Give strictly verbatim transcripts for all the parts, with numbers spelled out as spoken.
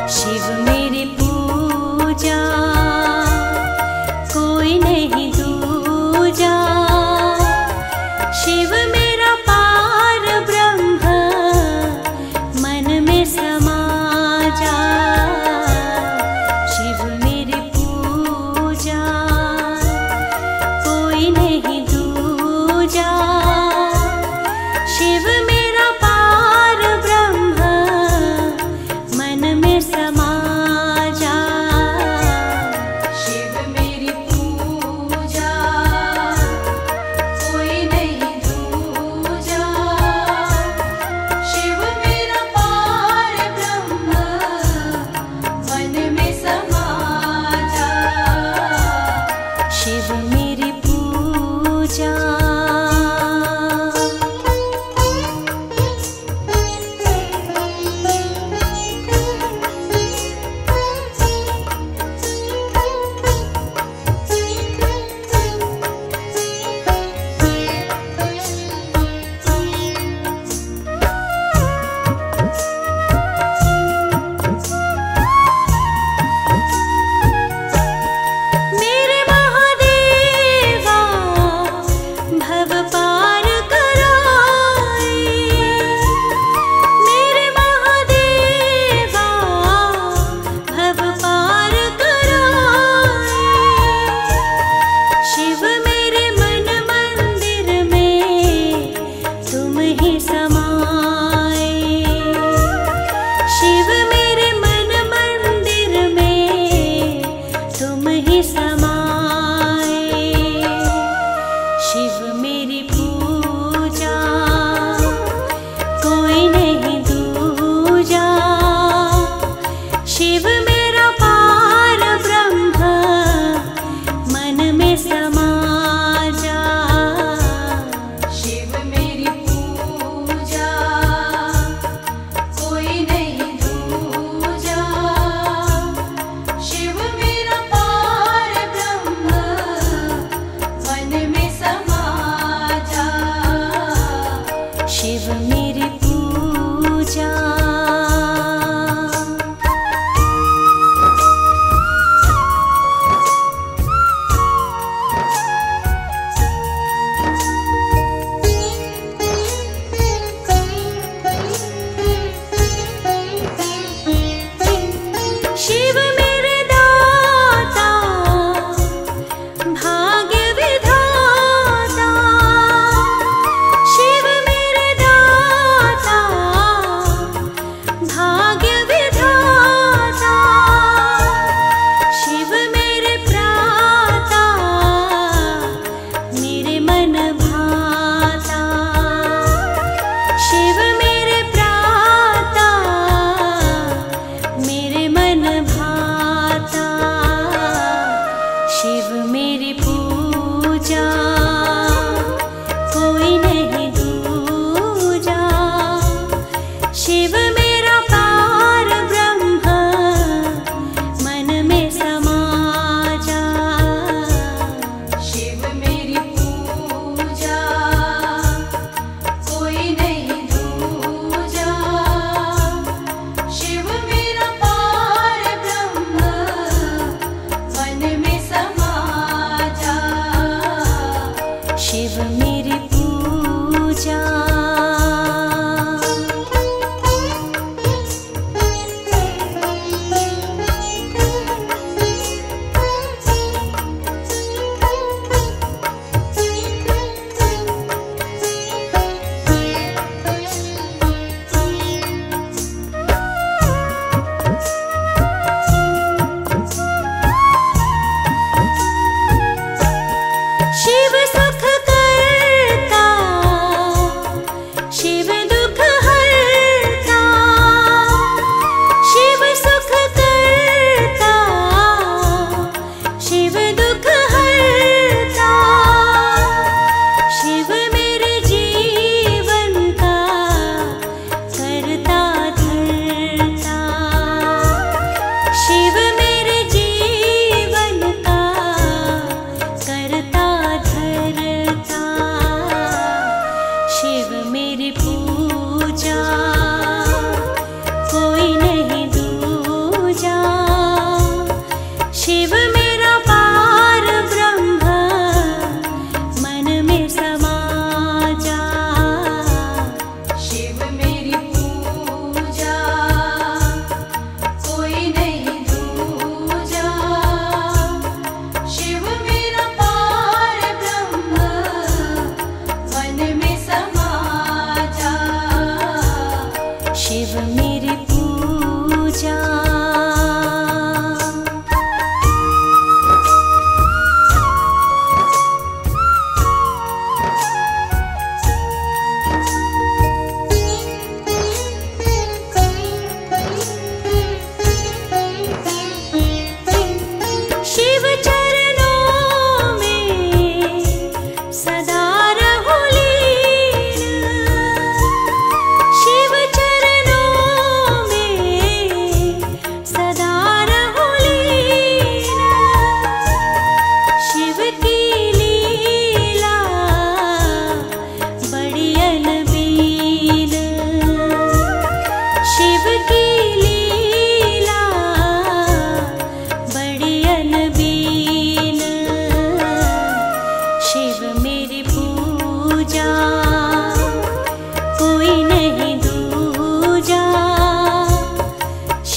शिव मेरी पूजा कोई नहीं दूजा। शिव मेरा पार ब्रह्म मन में समा जा। शिव मेरी पूजा कोई नहीं दूजा। शिव मेरा पार ब्रह्म मन में समा जा।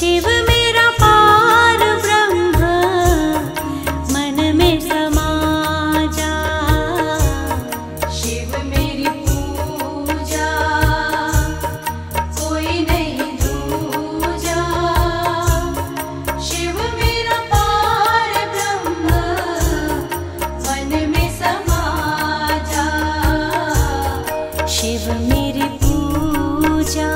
शिव मेरा पार ब्रह्म मन में समा जा। शिव मेरी पूजा कोई नहीं दूजा। शिव मेरा पार ब्रह्म मन में समा जा। शिव मेरी पूजा।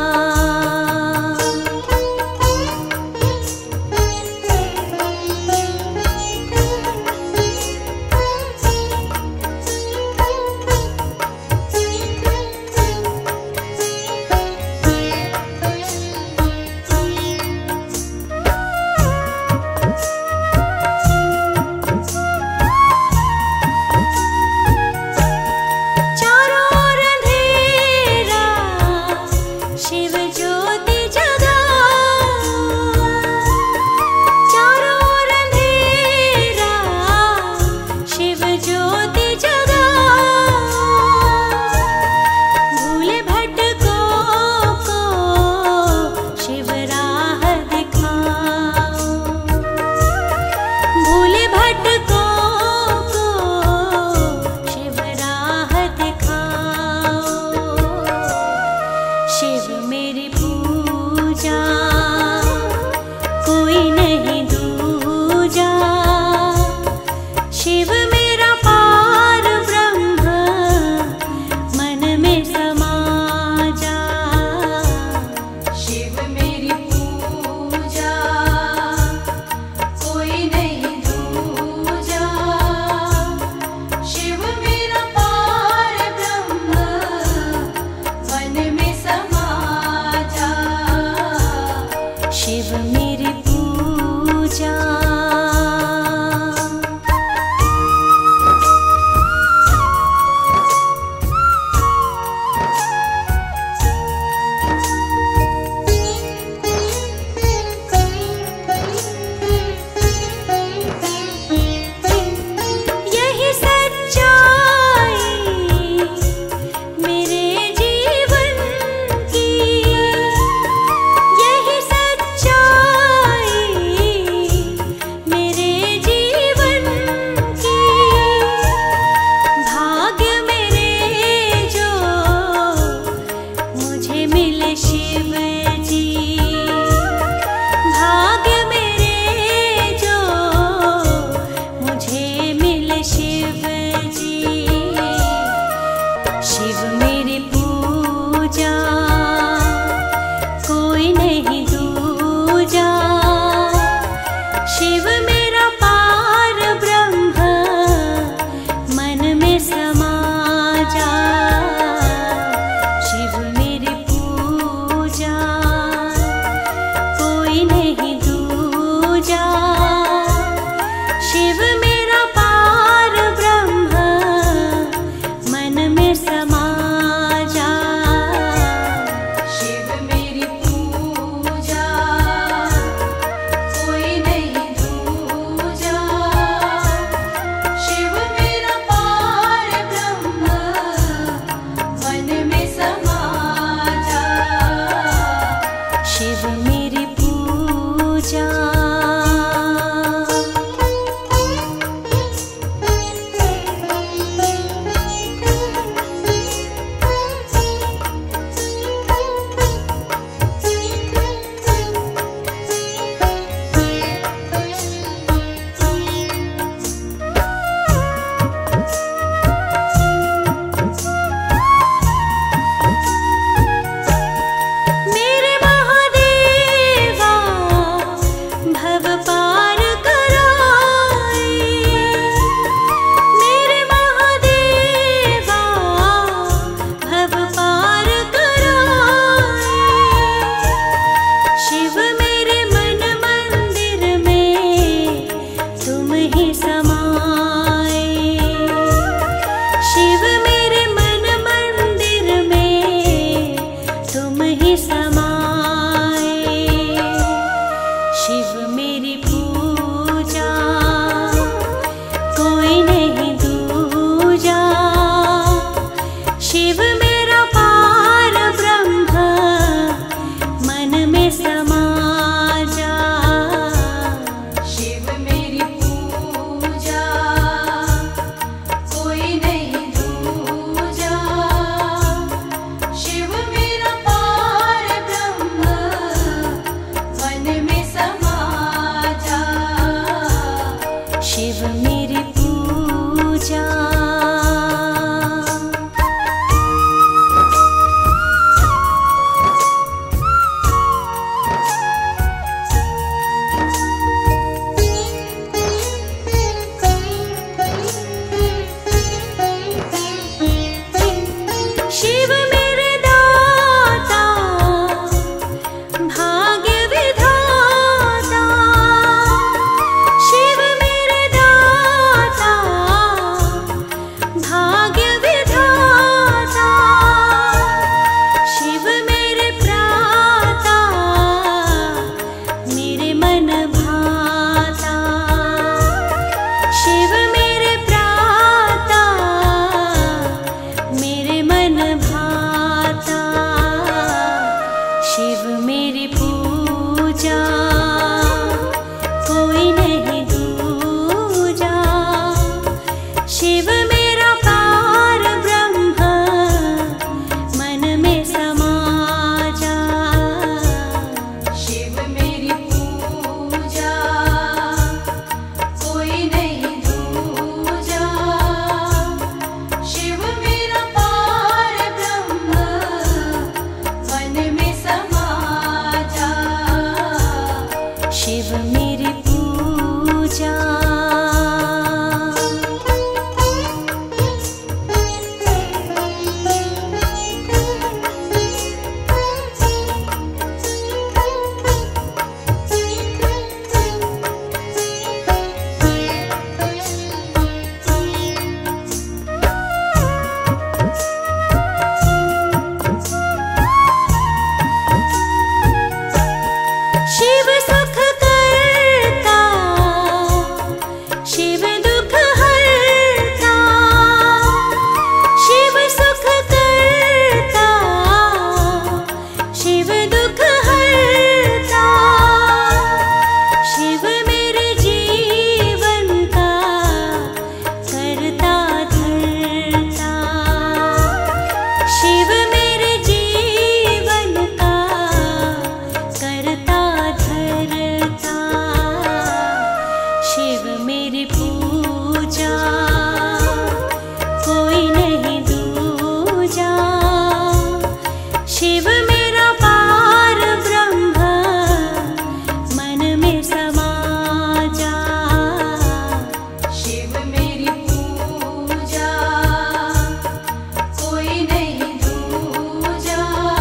चारों ओर अंधेरा, शिव ज्योति जगाओ। चारों ओर अंधेरा, शिव ज्योति जगाओ। भूले भटकों को शिव राह दिखाओ। भूले भटकों को शिव राह दिखाओ। शिव मेरी पूजा कोई नहीं दूजा। शिव मेरा पार ब्रह्म मन में समा जा। शिव मेरी पूजा कोई नहीं दूजा। शिव मेरा पार ब्रह्म मन में समा जा। शिव मेरी पूजा। यही सच्चाई मेरे जीवन की। यही सच्चाई शिव मेरी पूजा। शिव सुख करता, शिव दुख हरता, शिव सुख करता, शिव दुख हरता, शिव मेरे जीवन का करता धरता, शिव मेरे जीवन का करता धरता, शिव मेरी पूजा कोई नहीं दूजा, शिव मेरा पार ब्रह्म मन में समा जा। शिव मेरी पूजा कोई नहीं दूजा,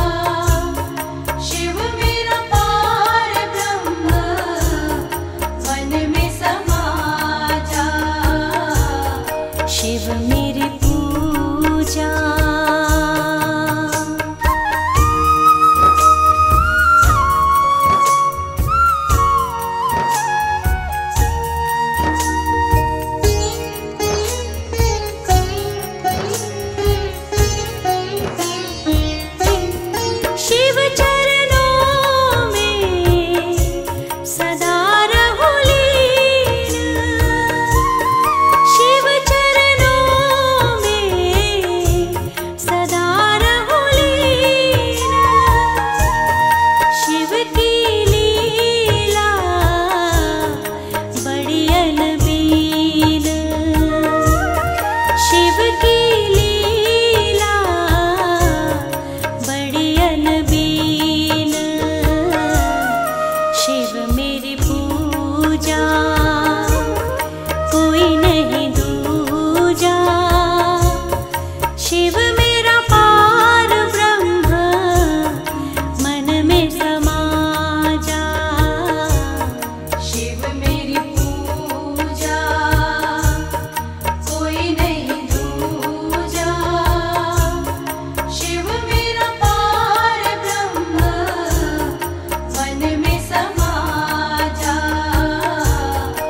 शिव मेरा पार ब्रह्म मन में समा जा। शिव मेरी पूजा। शिव चरणों में सदा रहूं लीन, शिव चरणों में सदा रहूं लीन, शिव की लीला बड़ी अनबीन, शिव की लीला बड़ी अनबीन, शिव मेरी पूजा कोई नहीं दूजा, शिव मेरा पार ब्रह्म मन में समा जा। शिव मेरी पूजा कोई नहीं दूजा, शिव मेरा पार ब्रह्म मन में समा जा।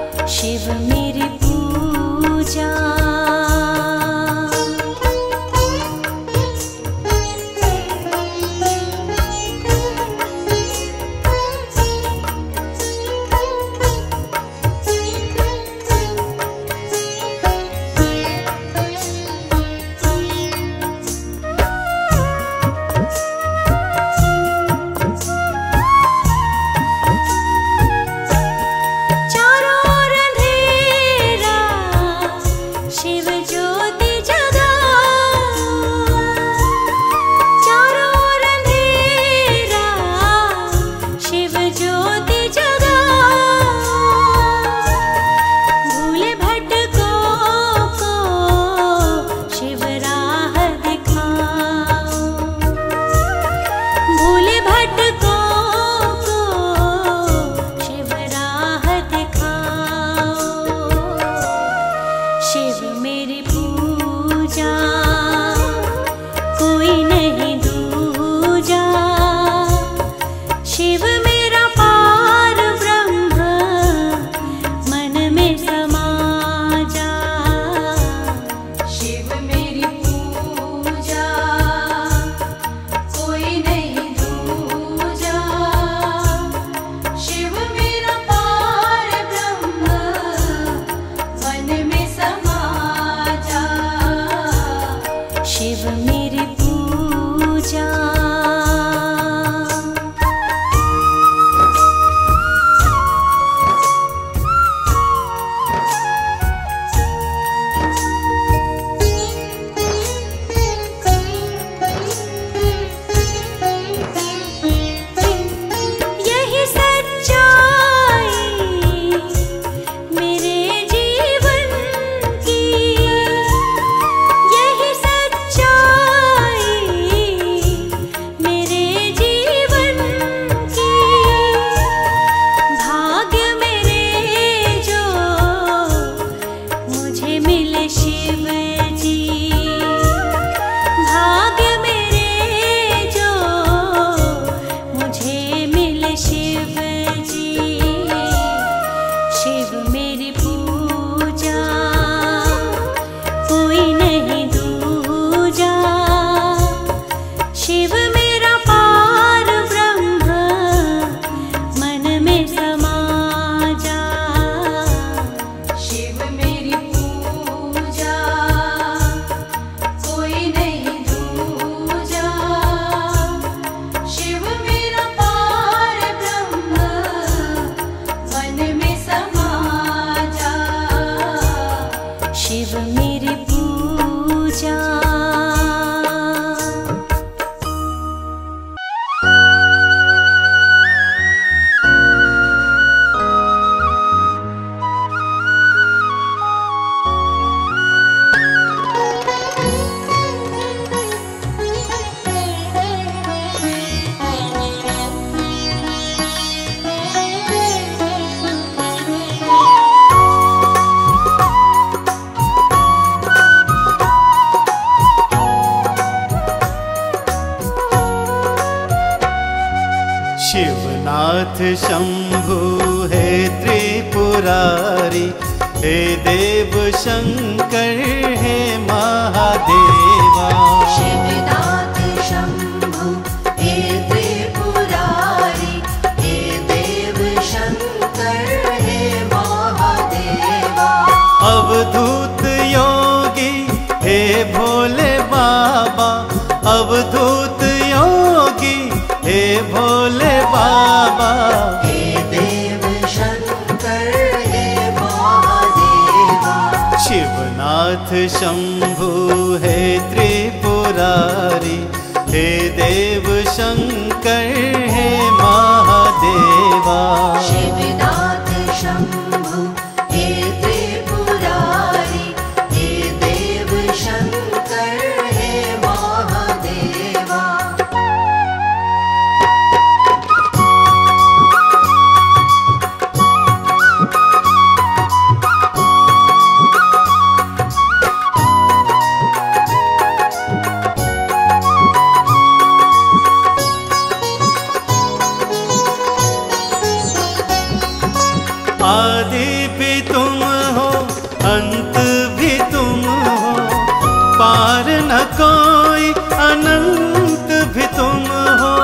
शिवनाथ शंभु हे त्रिपुरारी, हे देव शंकर हे महादेवा। शिवनाथ शंभु हे त्रिपुरारी, हे देव शंकर हे महादेवा। अवधूत योगी हे भोले बाबा, अवधूत योगी हे भोले बाबा। हे देव शंकर हे महादेवा। शिवनाथ शंभु हे त्रिपुरारी, हे देव शंकर हे महादेवा। शिवनाथ शंभु हे त्रिपुरारी, हे देव शंकर हे महादेवा। आदि भी तुम हो, अंत भी तुम हो, पार न कोई, अनंत भी तुम हो।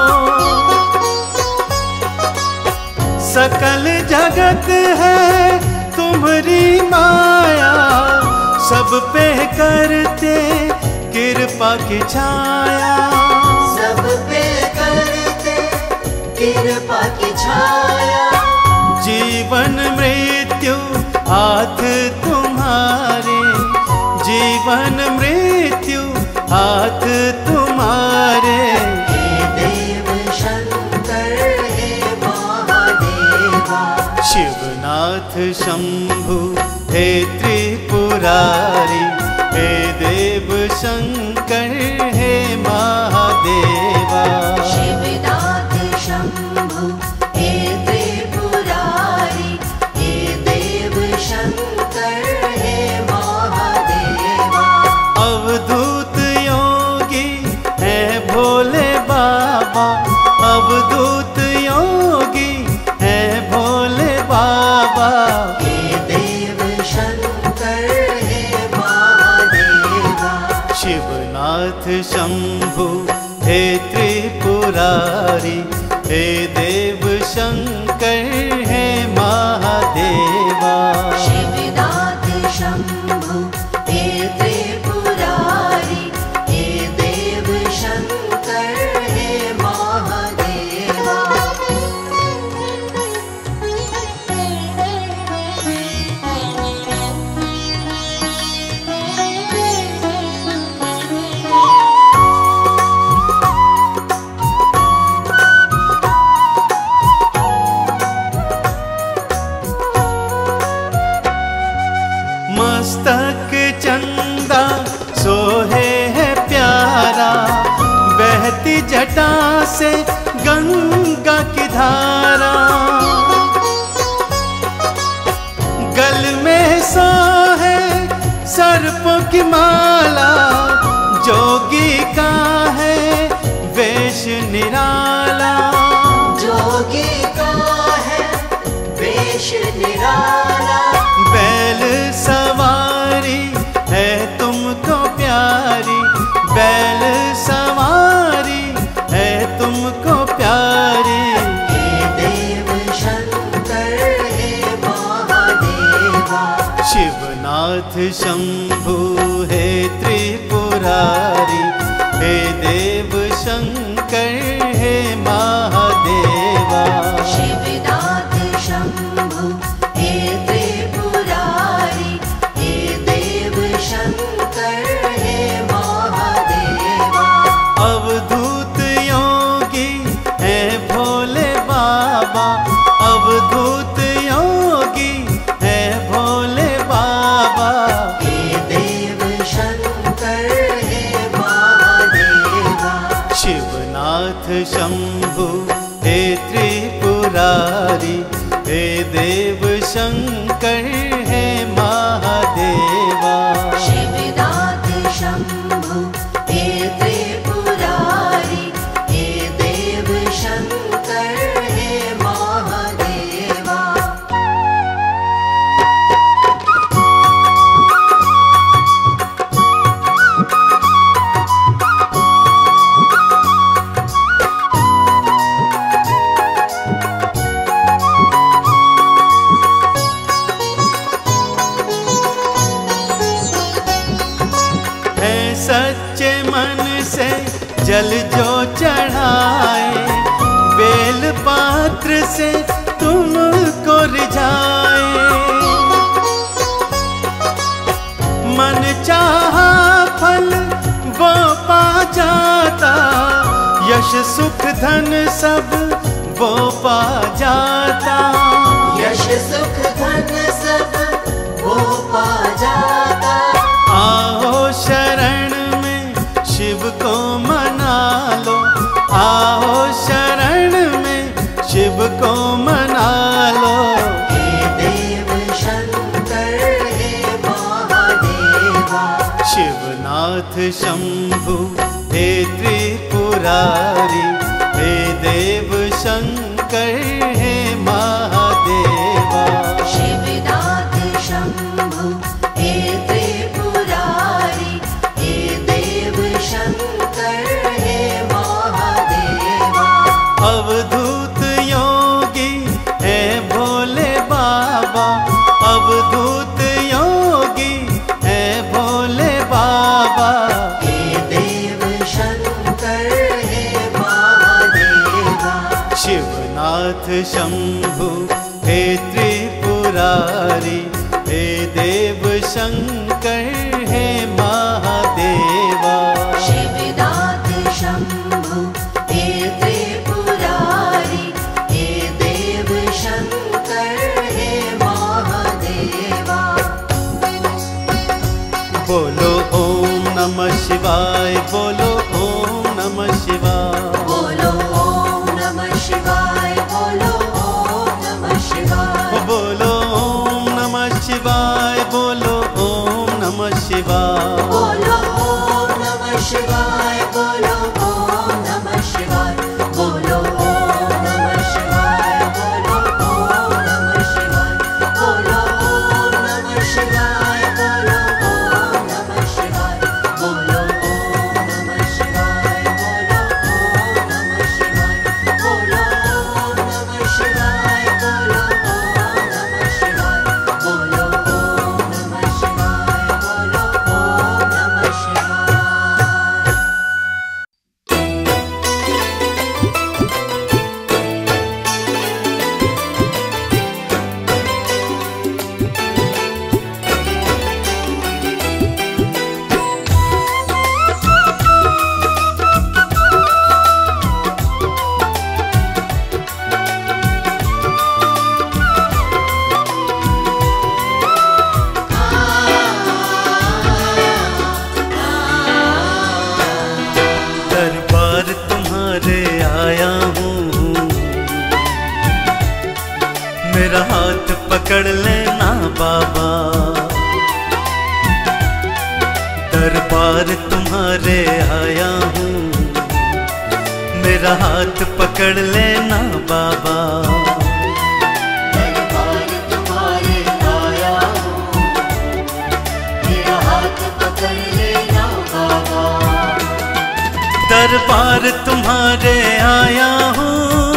सकल जगत है तुम्हारी माया, सब पे करते कृपा की छाया। सब पे करते कृपा की छाया। जीवन मृत्यु हाथ तुम्हारे, जीवन मृत्यु हाथ तुम्हारे। हे देव शंकर हे महादेवा। शिवनाथ शंभु हे त्रिपुरारी, हे देव शंकर हे महादेवा। शिवनाथ शंभु हे त्रिपुरारी, हे देव शंकर हे महादेवा। अवधूत योगी है भोले बाबा, अवधूत योगी है भोले बाबा। हे देव शंकर हे महादेवा। शिवनाथ शंभु हे त्रिपुरारी, हे देव शंकर हे महादेवा। शिवनाथ शंभु हे त्रिपुरारी, हे देव शंकर हे महादेवा। मस्तक चंदा सोहे है प्यारा, बहती जटा से गंगा की धारा। गल में सोहे सर्पों की माला, जोगी का है वेश निराला। जोगी का है वेश निराला। बैल सवारी है तुमको प्यारी, बैल सवारी है तुमको प्यारी। हे देव शंकर हे महादेवा। शिवनाथ शंभु हे त्रिपुरारी, हे देव शंकर हे महादेवा। शिवनाथ शंभु हे त्रिपुरारी, हे देव शंकर हे महादेवा। अवधूत योगी है भोले बाबा, अवधूत योगी है भोले बाबा। हे देव शंकर हे महादेवा। शिवनाथ शंभु हे त्रिपुरारी, हे देव शंकर हे महादेवा। शिवनाथ शंभु हे त्रिपुरारी, हे देव शंकर हे महादेवा। जल जो चढ़ाए, बेल पात्र से तुमको रिझाए। मन चाहा फल वो पा जाता, यश सुख धन सब वो पा जाता। यश सुख धन सब वो पा जाता। आओ शरण में शिव को मना लो, आओ शरण में शिव को मना लो। हे देव शंकर हे महादेवा, शिवनाथ शंभु हे त्रिपुरारी, हे देव शंकर हे महादेवा। शिवनाथ शंभु हे त्रिपुरारी, हे देव शंकर हे महादेवा। अवधूत योगी है भोले बाबा, अवधूत योगी है भोले बाबा। हे देव शंकर हे महादेवा, शिवनाथ शंभु हे त्रिपुरारी, हे देव शंकर हे महादेवा। शिवनाथ शंभु हे त्रिपुरारी, हे देव शंकर हे महादेवा। बोलो ओम नमः शिवाय, बोलो ओम नमः शिवाय। बोलो ओम नमः शिवाय, बोलो ओम नमः शिवाय। बोलो ओम नमः शिवाय, बोलो ओम नमः शिवाय। बोलो ओम नमः शिवाय, बोलो ओम नमः शिवाय। बोलो ओम नमः शिवाय, बोलो ओम नमः शिवाय। बोलो ओम नमः शिवाय, बोलो ओम नमः शिवाय। बोलो ओम नमः शिवाय, बोलो ओम नमः शिवाय। बोलो ओम नमः शिवाय, बोलो ओम नमः शिवाय। बोलो ओम नमः शिवाय, बोलो ओम नमः शिवाय। दरबार तुम्हारे आया हूँ, मेरा हाथ पकड़ लेना बाबा। दरबार तुम्हारे आया हूँ, मेरा हाथ पकड़ लेना बाबा। दरबार तुम्हारे आया हूँ, मेरा हाथ पकड़ लेना बाबा। दरबार तुम्हारे आया हूँ,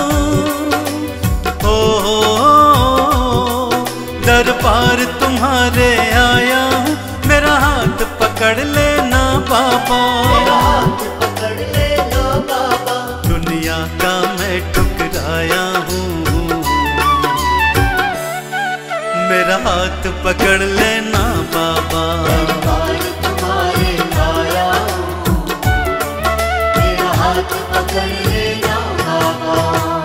ओ, ओ, ओ, दरबार तुम्हारे आया हूँ, मेरा हाथ पकड़ लेना बाबा। मेरा हाथ पकड़ लेना बाबा। दुनिया का मैं ठुकराया हूँ, मेरा हाथ पकड़ लेना बाबा। दरबार तुम्हारे आया हूँ, मेरा हाथ पकड़ लेना बाबा।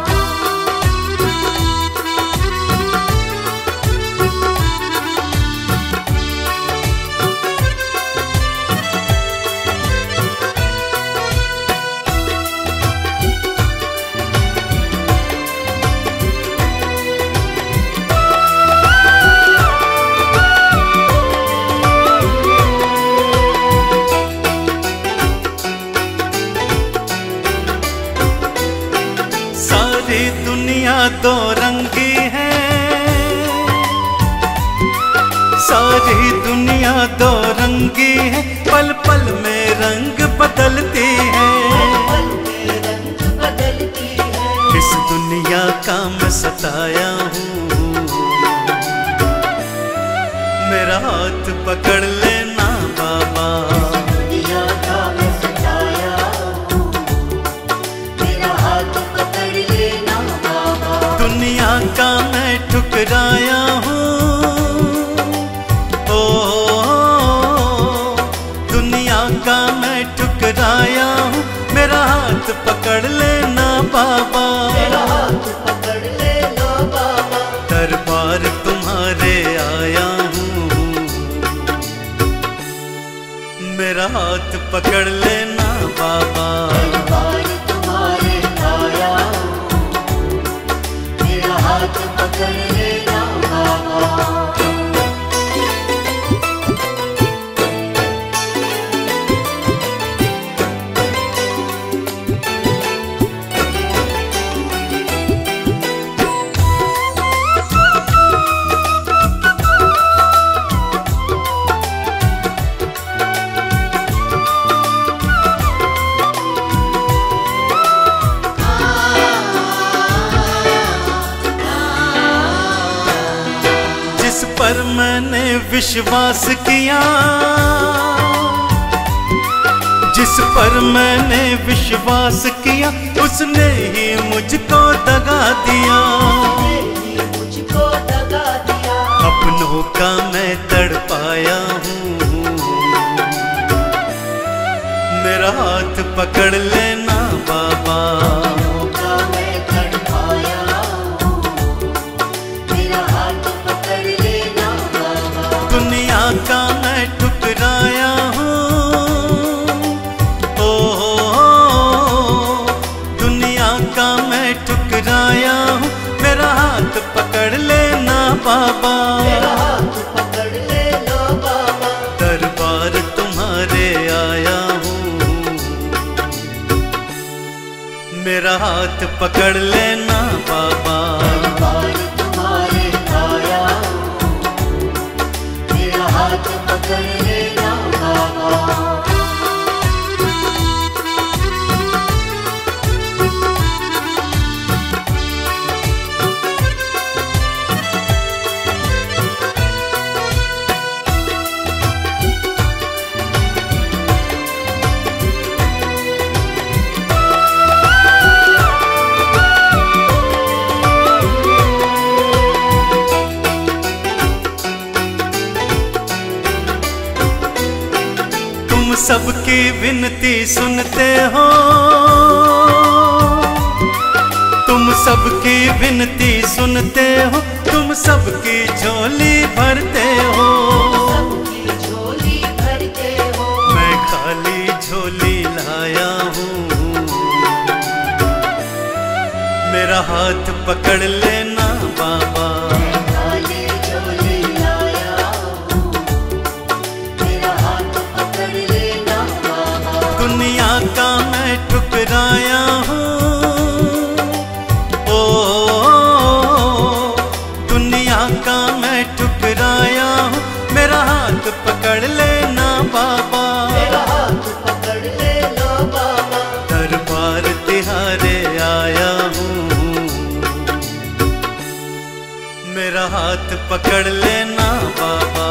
सारी दुनिया दो रंगी है, सारी दुनिया दो रंगी है, पल पल में रंग बदलती है। पल में रंग बदलती है। इस दुनिया का मैं सताया हूँ, मेरा हाथ पकड़ लेना बाबा। दुनिया का मैं सताया हूँ, दरबार तुम्हारे आया हूँ, मेरा हाथ पकड़ लेना बाबा। दरबार तुम्हारे आया हूँ, मेरा हाथ पकड़ लेना बाबा। जिस पर मैंने विश्वास किया, जिस पर मैंने विश्वास किया, उसने ही मुझको दगा दिया। मुझको दगा दिया, अपनों का मैं तड़पाया हूँ, मेरा हाथ पकड़ लेना बाबा। का मैं तड़पाया हूँ, मेरा हाथ पकड़ लेना बाबा। दुनिया का मैं ठुकराया हूँ, ओ हो हो, दुनिया का मैं ठुकराया हूँ, मेरा हाथ पकड़ लेना बाबा। मेरा हाथ पकड़ लेना बाबा। दरबार तुम्हारे आया हूँ, मेरा हाथ पकड़ लेना बाबा। दरबार तुम्हारे आया हूँ, मेरा हाथ पकड़ लेना बाबा। तुम सबकी विनती सुनते हो, तुम सबकी विनती सुनते हो, तुम सबकी झोली भरते हो। सबकी झोली भरते हो, मैं खाली झोली लाया हूँ, मेरा हाथ पकड़ लेना बाबा। खाली झोली लाया हूँ, मेरा हाथ पकड़ लेना बाबा। दुनिया का मैं ठुकराया हूँ, ओ दुनिया का मैं ठुकराया हूँ, मेरा हाथ पकड़ लेना बाबा। मेरा हाथ पकड़ लेना बाबा। दरबार तिहारे आया हूँ, मेरा हाथ पकड़ लेना बाबा।